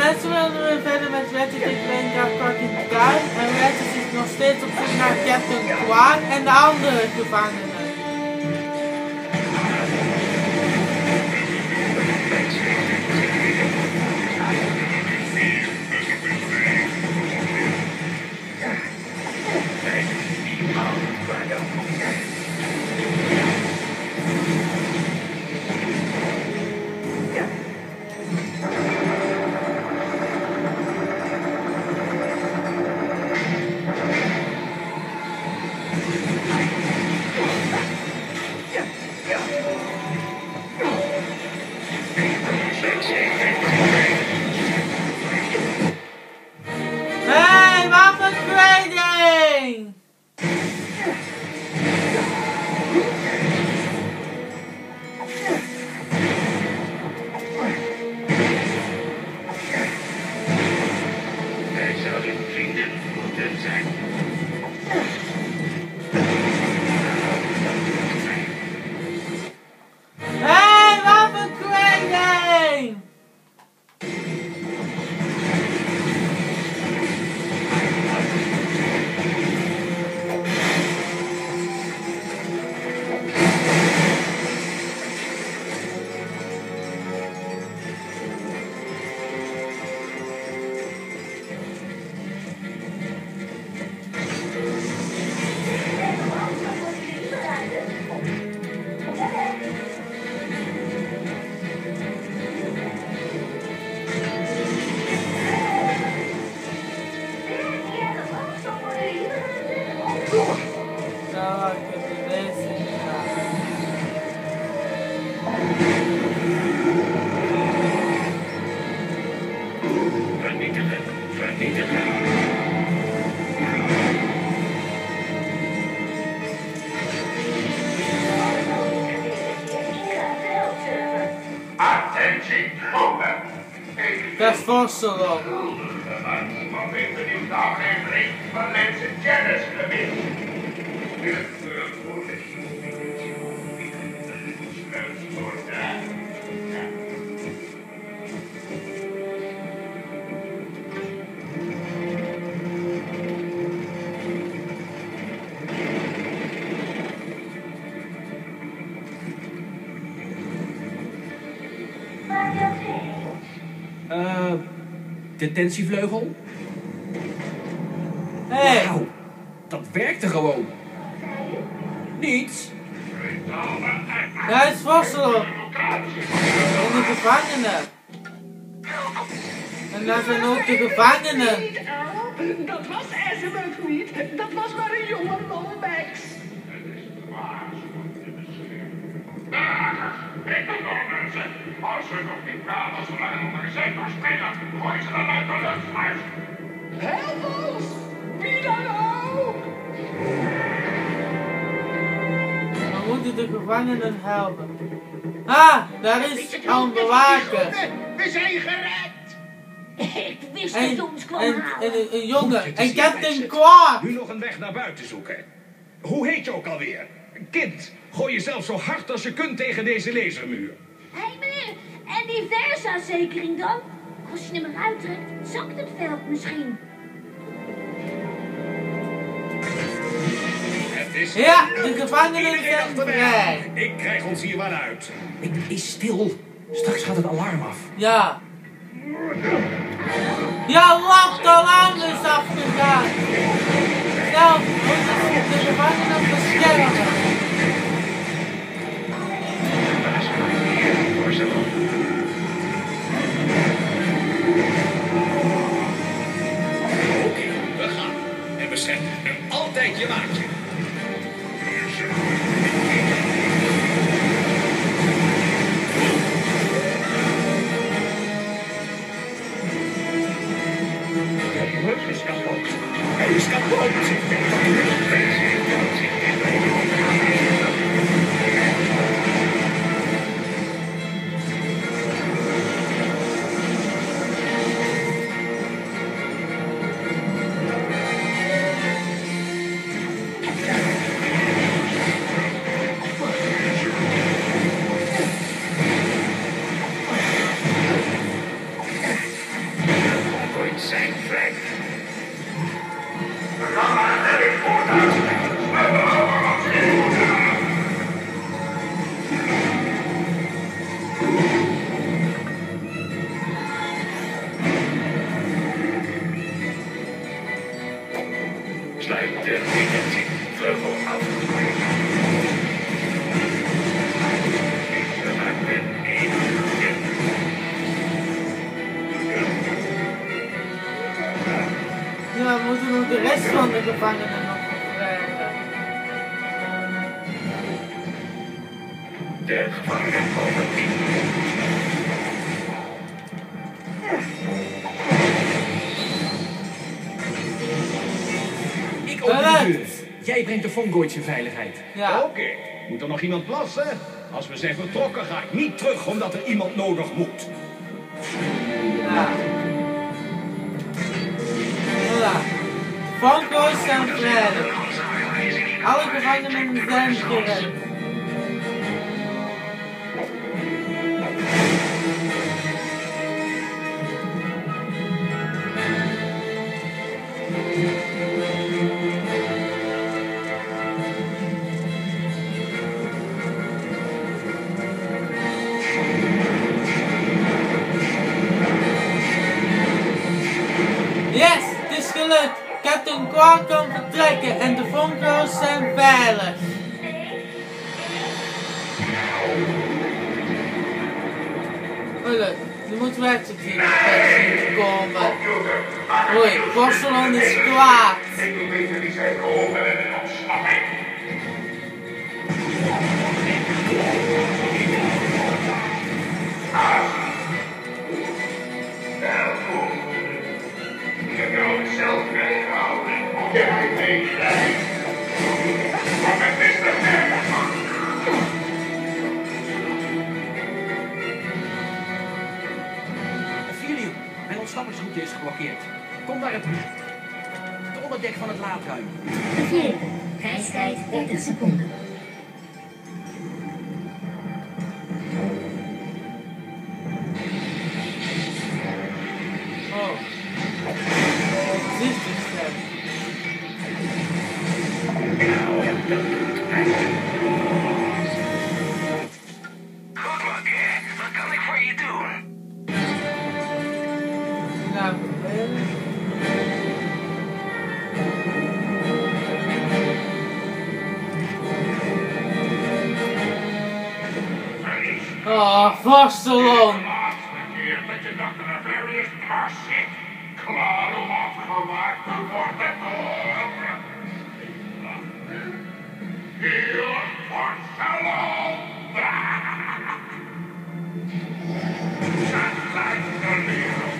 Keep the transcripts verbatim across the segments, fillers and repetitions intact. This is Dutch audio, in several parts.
mensen willen weer verder met Ratchet en Clank Dark in de tuin. En Ratchet is nog steeds op zoek naar Captain Quark en de andere gevangenen. Hey, wapentrading! Wij zouden vrienden moeten zijn. Hey, wapentrading! Zo, ik heb de deze gedaan. Vernietigen, vernietigen. Attentie, over. Dat is Vosselo. Wat vindt de nieuwste aflevering van Mensen Janice gemist? Eh, detentievleugel? Hey, Wauw, dat werkte gewoon. Niets. daar is Vosselo. En de gevangenen. En daar zijn ook de gevangenen. Niet, Earl. Dat was Azimuth niet. Dat was maar een jonge Lomax. Ik ben nog mensen. Als we nog niet praten, zolang we nog gezegd maar spelen, gooi ze dan uit de lucht uit. Help ons! Wie dan ook! We moeten de gevangenen helpen. Ah, daar is al een bewaker. We zijn gered! Ik wist En, dat je ons kwam en, halen. en een jongen. Het is En hier, Captain mensen. Quark. Nu nog een weg naar buiten zoeken. Hoe heet je ook alweer? Kind, gooi jezelf zo hard als je kunt tegen deze lasermuur. Hé hey, meneer, en die Versa-zekering dan? Als je hem eruit trekt, zakt het veld misschien. Het is Ja, de gevangenen Iedereen zijn achter mij vrij. aan. Ik krijg ons hier wel uit. Ik is stil. Straks gaat het alarm af. Ja. Ja, wacht, de alarm is afgegaan. Snel, we moeten de gevangenen beschermen. Oké, we gaan. En bescherm altijd je maatje. Hij is kapot. Hij is kapot. zijn vlek. Programma heb ik voortaan. Sluit de vleugel af. Ja, we moeten nog de rest van de gevangenen nog bevrijden. De gevangenen komen niet. Ik open de deur. Jij brengt de Fongoids in veiligheid. Ja. Oké. Okay. Moet er nog iemand plassen? Als we zijn vertrokken ga ik niet terug omdat er iemand nodig moet. Ja. Voilà. Fongoids zijn vrijdag. Alle gevangenen zijn gered. Yes, het is gelukt. Captain Quark kan vertrekken en de Fongoids zijn veilig. Gelukt, nu moeten we het hier zien komen. Oei, Borsalon is kwaad. Ik wil weten wie zij geholpen hebben in ontsnapping. Welkom. Ik heb jou zelf weggehouden. Moet jij meekrijgen? Kom met mister Herman. Filio, mijn ontsnappingsroute is geblokkeerd. Kom naar het, het onderdek van het laadruim. Bevelen. Reistijd dertig seconden. Oh. Dit is de stem. Goed, Makke. Wat kan ik voor je doen? Nou, oh, Borsalon. Keer dat je dacht dat er weer is passief. Klaar om afgemaakt te worden. Hier wordt Borsalon. Dat lijkt de wereld.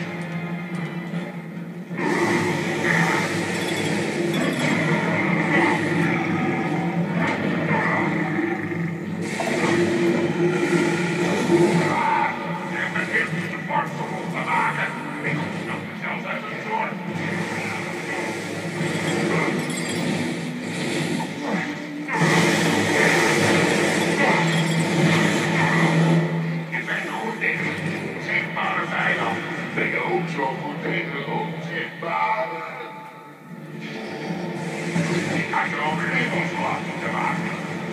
En begint de Borsalon te maken. Ik ontsnap mezelf uit het soort. Je bent goed tegen onzichtbare vijand. Ben je ook zo goed tegen onzichtbare? Ik had je ook levensglad moeten maken.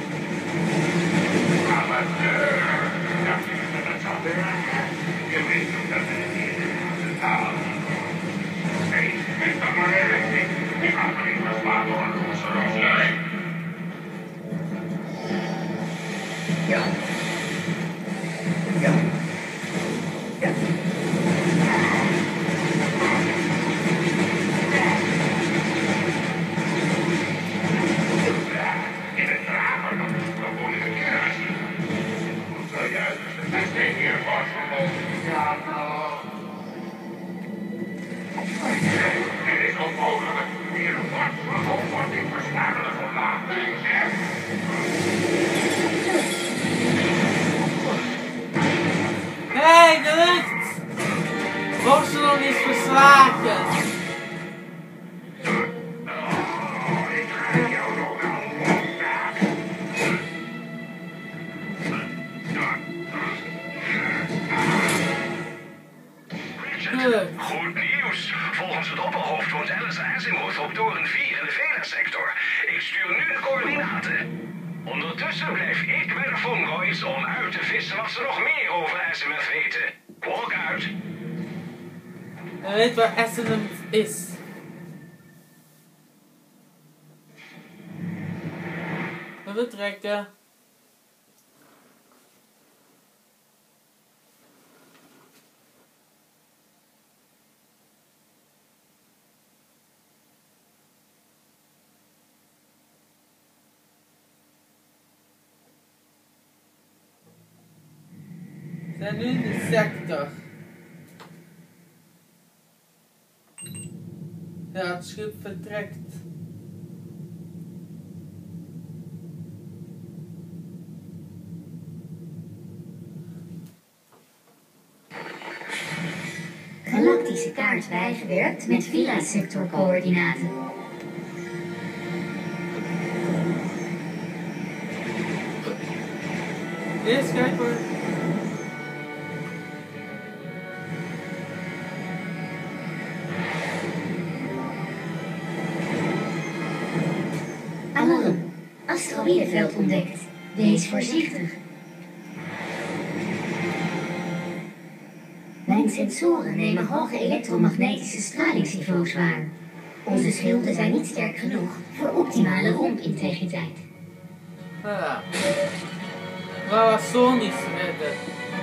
Amateur. Dacht je dat het zou werken? Je weet toch dat het niet is. Nou. Nee, is dat maar erg niet. Ik ga me niet verslaan door een loser als jij. Ja. Ja. Ja. In het dragen dan woon ik een keer. Zojuist, het is geen keer Borsalon. Ja, nou. Het is onmogelijk. Hier een Borsalon wordt niet verstaan en verlaten. Hey, gelukt! Borsalon is verslagen. Good. gebeurt? Goed nieuws. Volgens het opperhoofd woont Alice Azimuth op toren vier in de Vela-sector. Ik stuur nu de coördinaten. Ondertussen blijf ik bij de Fungoids om uit te vissen wat ze nog meer over Azimuth weten. Klok uit. Je weet waar Azimuth is. We vertrekken. We zijn nu in de sector. Ja, het schip vertrekt. Galactische kaart bijgewerkt met Vela-sector-coördinaten. Eerst kijk maar. Alarm. Asteroïdenveld ontdekt. Wees voorzichtig. Mijn sensoren nemen hoge elektromagnetische stralingsniveaus waar. Onze schilden zijn niet sterk genoeg voor optimale rompintegriteit. Ja. Waar was Sony's redden?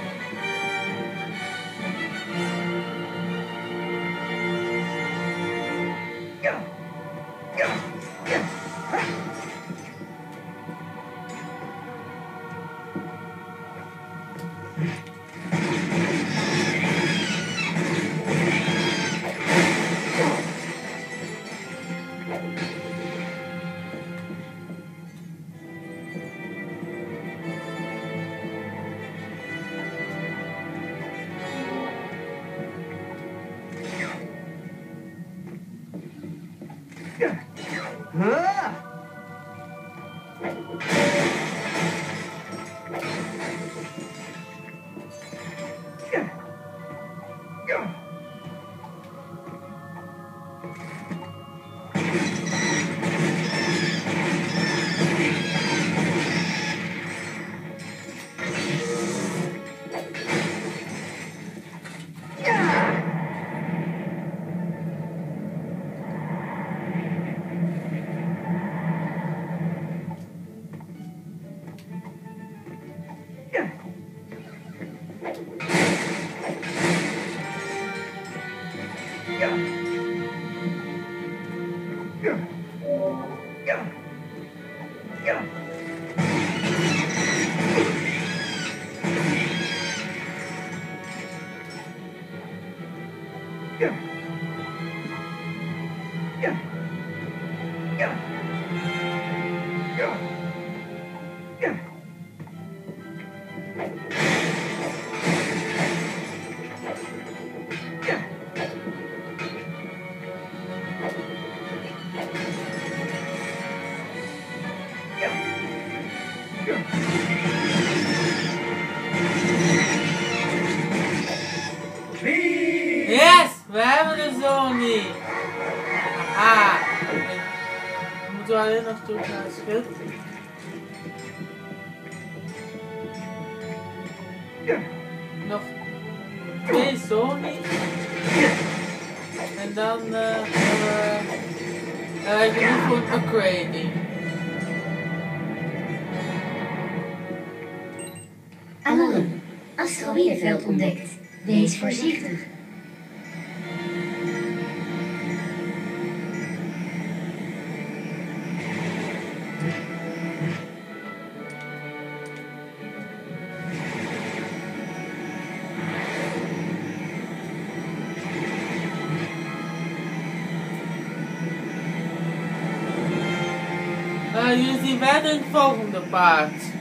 Yes! We hebben de Sony! Aha! We moeten alleen nog terug naar het schip. Nog twee Sony. En dan uh, hebben we uh, genoeg voor een upgrading. Alarm. Asteroïdenveld ontdekt. Wees voorzichtig. Uh, jullie zien verder in het volgende paard.